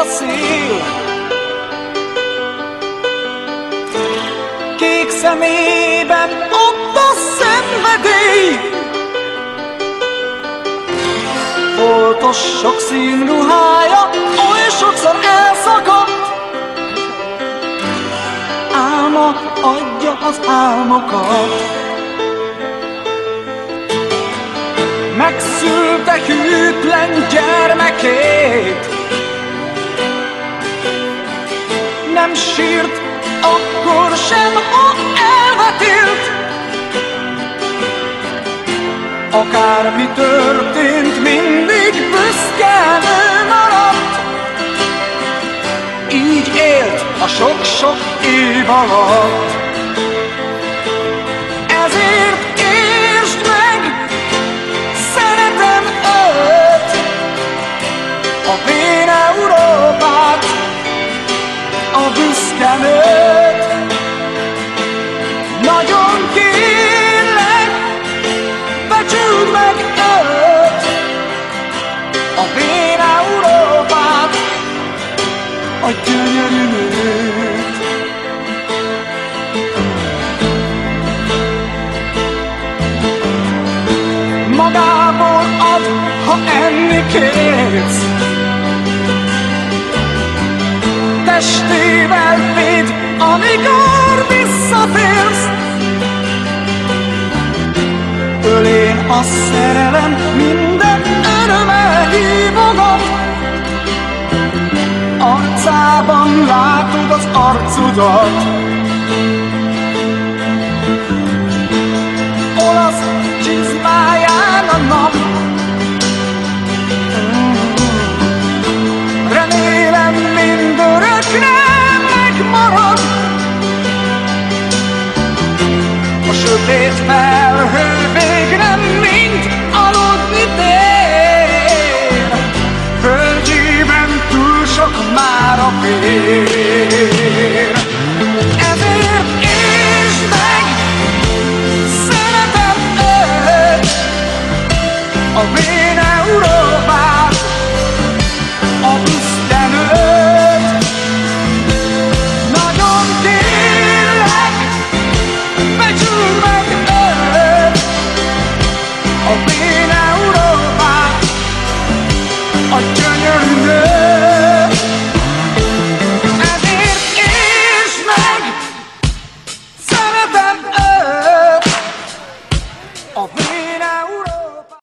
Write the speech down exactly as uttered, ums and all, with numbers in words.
szél, kék szemében ott a szenvedély, foltos sok színruhája oly sokszor elszakadt, álma adja az álmokat. Megszülte hűtlen gyermekét, nem sírt akkor sem, ha elvetélt. Akármi történt, mindig büszke nő maradt. Így élt a sok-sok év alatt. Ezért értsd meg, szeretem őt, a Vén Európát, a büszke nőt. Nagyon kérlek, becsüld meg őt, a Vén Európát, a gyönyörű nőt. Magából ad, ha enni kérsz, testével véd, amikor visszatérsz. Ölén a szerelem, minden örömmel hívogat, arcában látod az arcudat. Olasz csizmáján a nap, remélem mindörökre megmarad. A sötét felhő végre mind aludni tér, földjében túl sok már a vér. Ezért értsd meg, szeretem őt, a Vén Európát, a büszke nőt. Nagyon kérlek, becsüld meg őt, a Vén Európát, a gyönyörű nőt. Ezért értsd meg, szeretem őt, a Vén Európát.